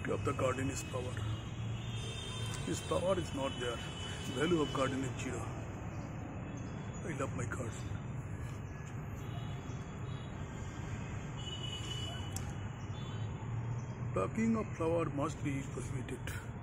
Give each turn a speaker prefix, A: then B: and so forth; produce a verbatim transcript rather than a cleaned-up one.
A: beauty of the garden is power. His power is not there. Value of garden is zero. I love my garden. Plucking of flower must be prohibited.